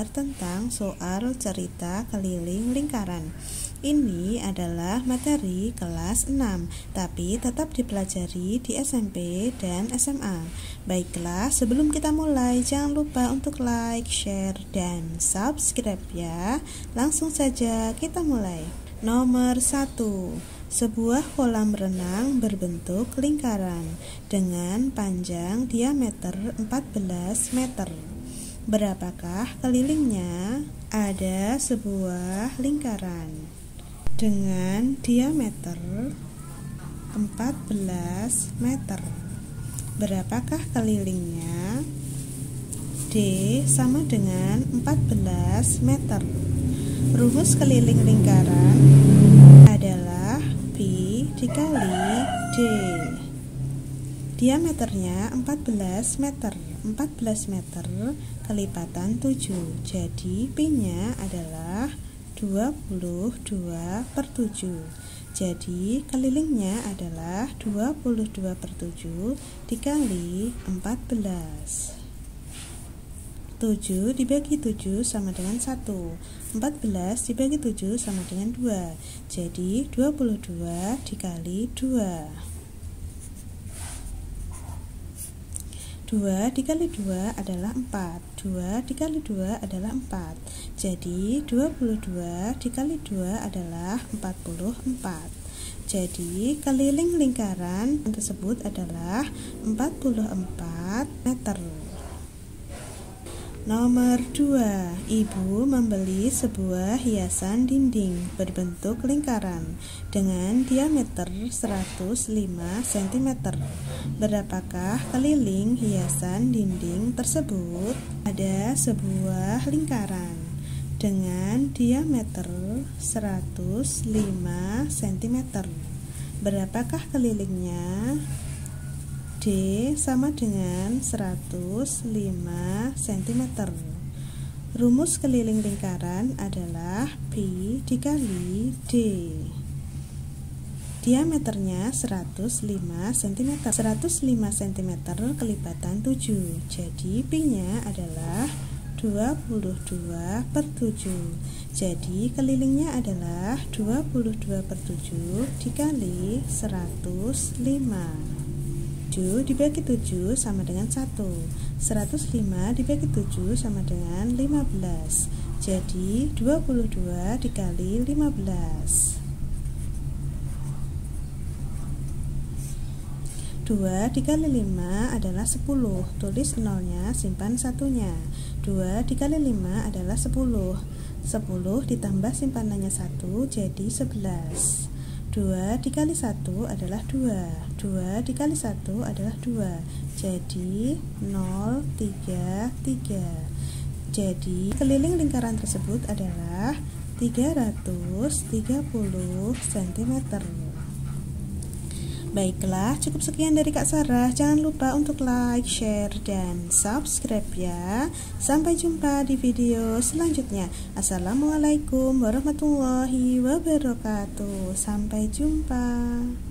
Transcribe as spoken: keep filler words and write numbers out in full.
tentang soal cerita keliling lingkaran. Ini adalah materi kelas enam, tapi tetap dipelajari di S M P dan S M A. Baiklah, sebelum kita mulai, jangan lupa untuk like, share, dan subscribe ya. Langsung saja kita mulai. Nomor satu. Sebuah kolam renang berbentuk lingkaran dengan panjang diameter empat belas meter. Berapakah kelilingnya? Ada sebuah lingkaran dengan diameter empat belas meter. Berapakah kelilingnya? D sama dengan empat belas meter. Rumus keliling lingkaran adalah Pi dikali D. Diameternya empat belas meter. empat belas meter kelipatan tujuh. Jadi Pi-nya adalah dua puluh dua per tujuh. Jadi kelilingnya adalah dua puluh dua per tujuh dikali empat belas. tujuh dibagi tujuh sama dengan satu. empat belas dibagi tujuh sama dengan dua. Jadi dua puluh dua dikali dua. dua dikali dua adalah empat. dua dikali dua adalah empat. Jadi dua puluh dua dikali dua adalah empat puluh empat. Jadi keliling lingkaran tersebut adalah empat puluh empat meter. Nomor dua. Ibu membeli sebuah hiasan dinding berbentuk lingkaran dengan diameter seratus lima sentimeter. Berapakah keliling hiasan dinding tersebut? Ada sebuah lingkaran dengan diameter seratus lima sentimeter. Berapakah kelilingnya? D sama dengan seratus lima sentimeter. Rumus keliling lingkaran adalah Pi dikali D. Diameternya seratus lima sentimeter. seratus lima sentimeter kelipatan tujuh. Jadi Pi-nya adalah dua puluh dua per tujuh. Jadi kelilingnya adalah dua puluh dua per tujuh dikali seratus lima. tujuh dibagi tujuh sama dengan satu. seratus lima dibagi tujuh sama dengan lima belas. Jadi dua puluh dua dikali lima belas. dua dikali lima adalah sepuluh. Tulis nolnya, simpan satunya. dua dikali lima adalah sepuluh. sepuluh ditambah simpanannya satu jadi sebelas. dua dikali satu adalah dua. dua dikali satu adalah dua. Jadi nol tiga tiga. Jadi keliling lingkaran tersebut adalah tiga ratus tiga puluh sentimeter. Baiklah, cukup sekian dari Kak Sarah. Jangan lupa untuk like, share, dan subscribe ya. Sampai jumpa di video selanjutnya. Assalamualaikum warahmatullahi wabarakatuh. Sampai jumpa.